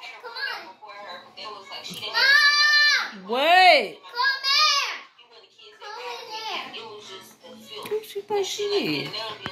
Wait. Who she think she is?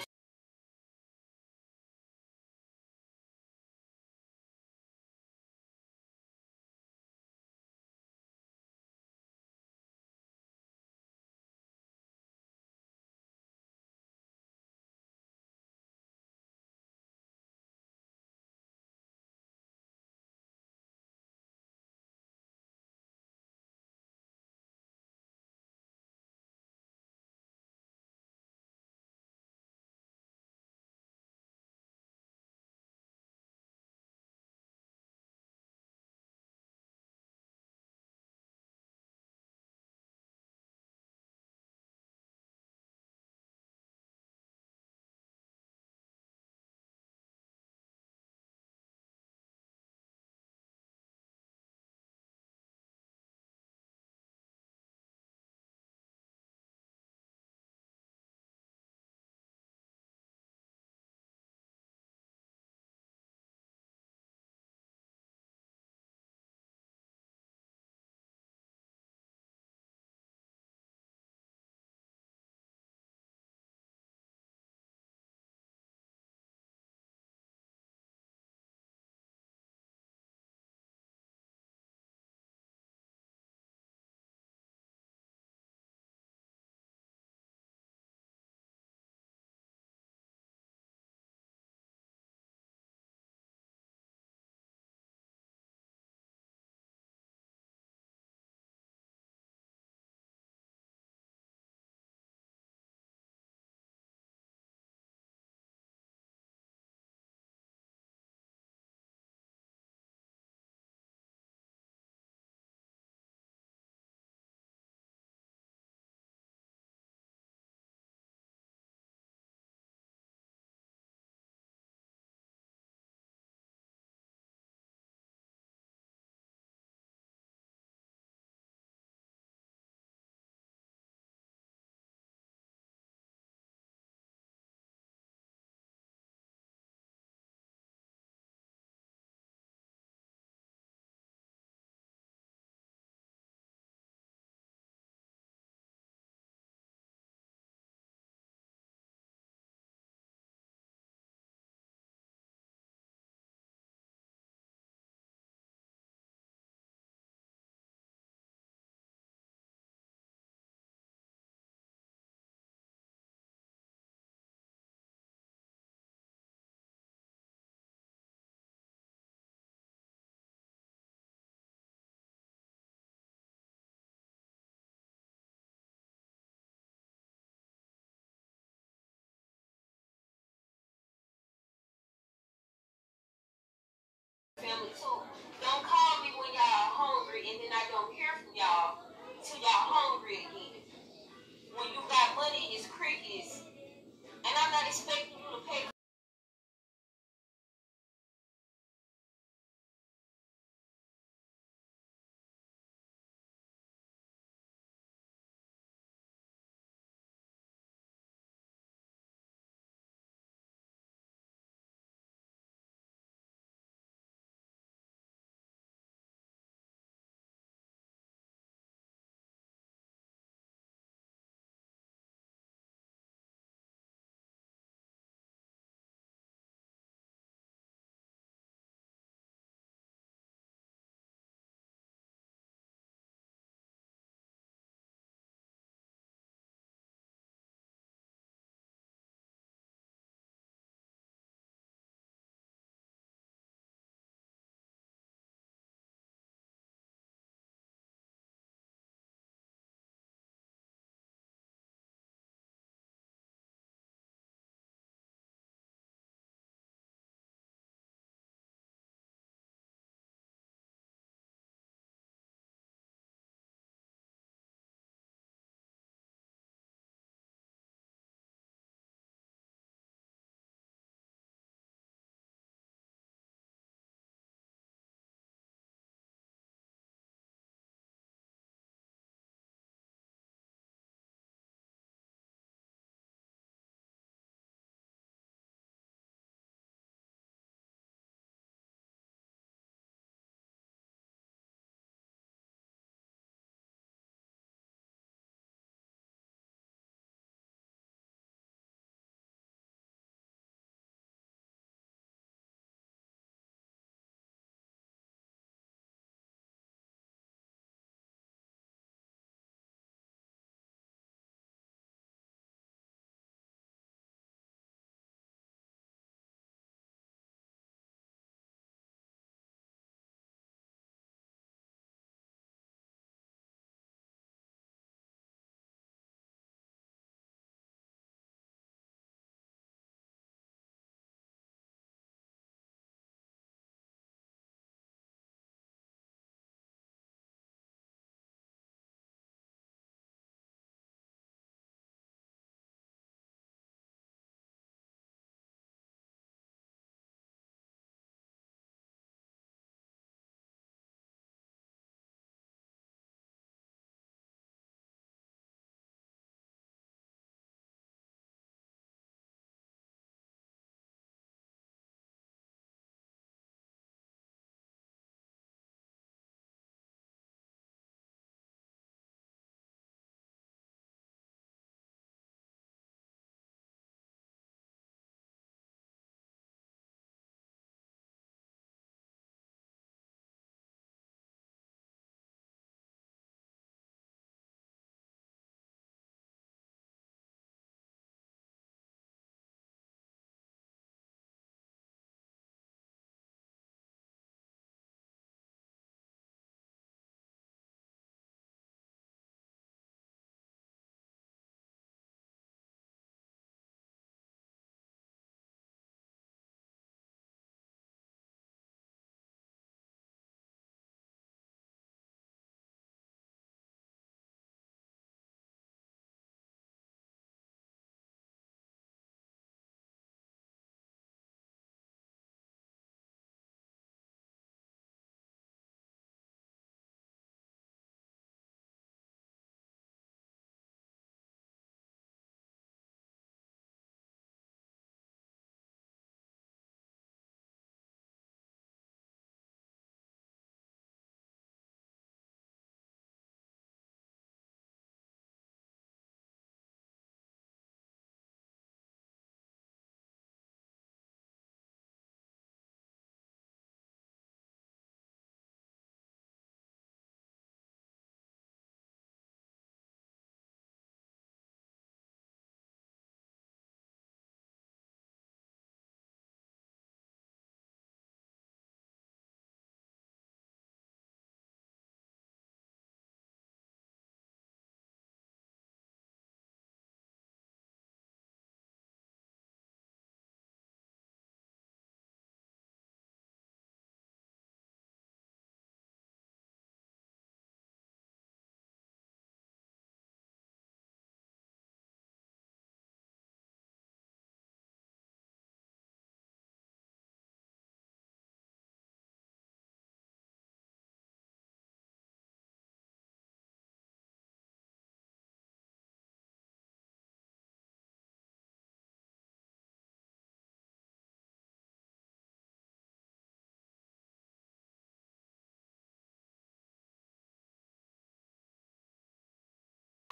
Don't call me when y'all hungry and then I don't hear from y'all till y'all hungry again. When you got money, it's crickets. And I'm not expecting you to pay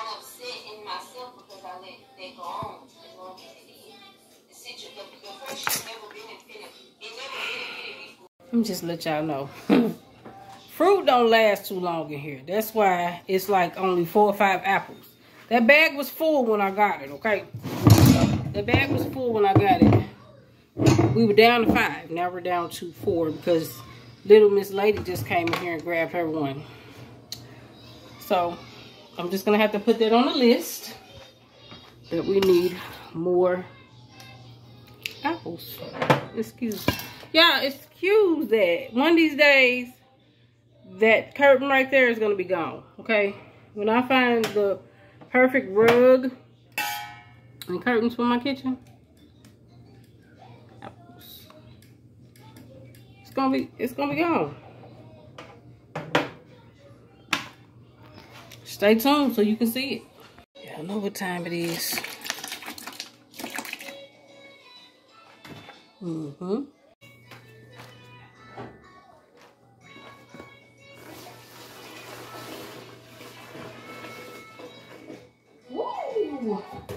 I'm upset in myself because I let that go on as long as it did. The situation, the friendship never benefited. It never benefited me. Let me just let y'all know. Fruit don't last too long in here. That's why it's like only 4 or 5 apples. That bag was full when I got it, okay? The bag was full when I got it. We were down to 5. Now we're down to 4 because little Miss Lady just came in here and grabbed her one. So I'm just going to have to put that on the list that we need more apples. Excuse me. Yeah, excuse that. One of these days, that curtain right there is going to be gone, okay? When I find the perfect rug and curtains for my kitchen, it's gonna be gone. Stay tuned so you can see it. Yeah, I know what time it is. Mm-hmm. Woo!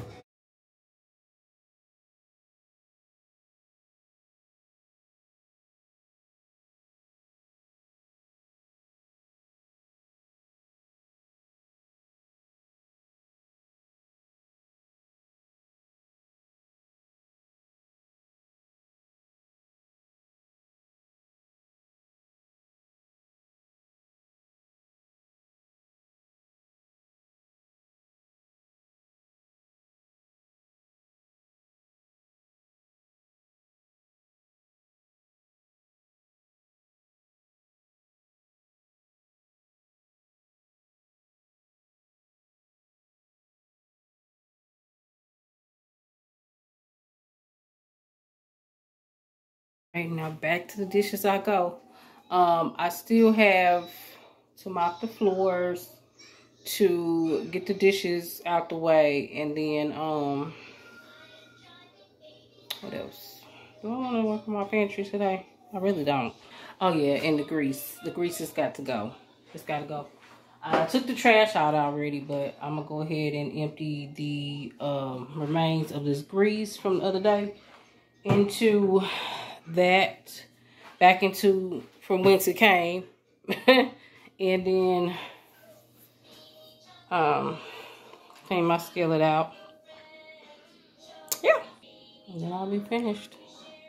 Right, now back to the dishes I go. I still have to mop the floors, to get the dishes out the way, and then what else? Do I want to work on my pantry today? I really don't. Oh yeah, and the grease. The grease has got to go. It's got to go. I took the trash out already, but I'm gonna go ahead and empty the remains of this grease from the other day into that, back into from whence it came, and then clean my skillet out. Yeah, and then I'll be finished.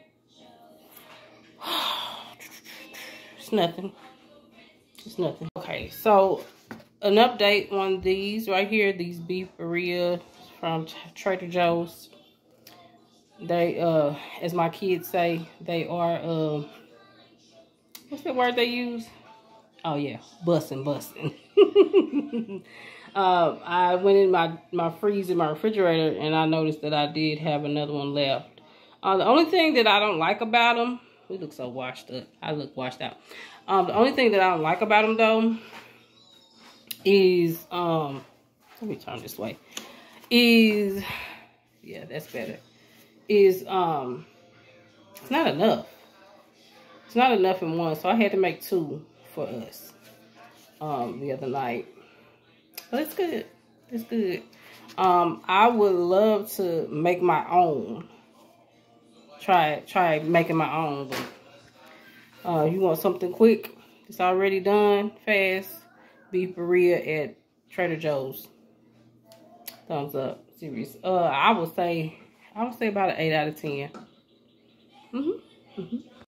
It's nothing. It's nothing. Okay, so an update on these right here, these beef burrito from Trader Joe's. They, as my kids say, they are, what's the word they use? Oh yeah, bussin'. I went in my freezer, my refrigerator, and I noticed that I did have another one left. The only thing that I don't like about them, we look so washed up. I look washed out. The only thing that I don't like about them though is, let me turn this way. Is, yeah, that's better. Is, it's not enough. It's not enough in one, so I had to make 2 for us, the other night. But it's good. It's good. I would love to make my own. Try making my own, but you want something quick, it's already done, fast, beef burrito at Trader Joe's. Thumbs up, serious. I would say about an 8 out of 10.